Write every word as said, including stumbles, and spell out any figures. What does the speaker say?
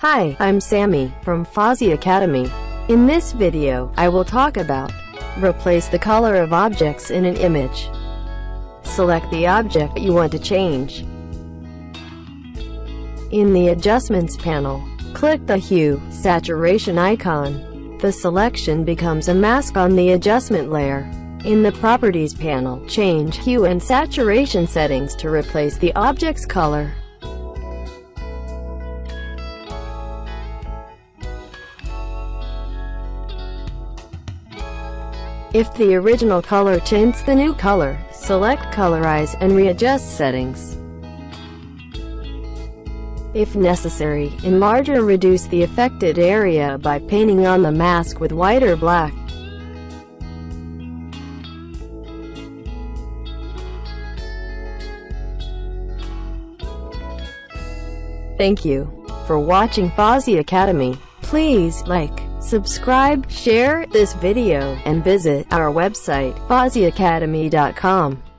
Hi, I'm Sammy, from Fawziacademy. In this video, I will talk about replace the color of objects in an image. Select the object you want to change. In the Adjustments panel, click the Hue Saturation icon. The selection becomes a mask on the adjustment layer. In the Properties panel, change Hue and Saturation settings to replace the object's color. If the original color tints the new color, select Colorize and readjust settings. If necessary, enlarge or reduce the affected area by painting on the mask with white or black. Thank you for watching Fawziacademy. Please like, subscribe, share this video, and visit our website, Fawziacademy dot com.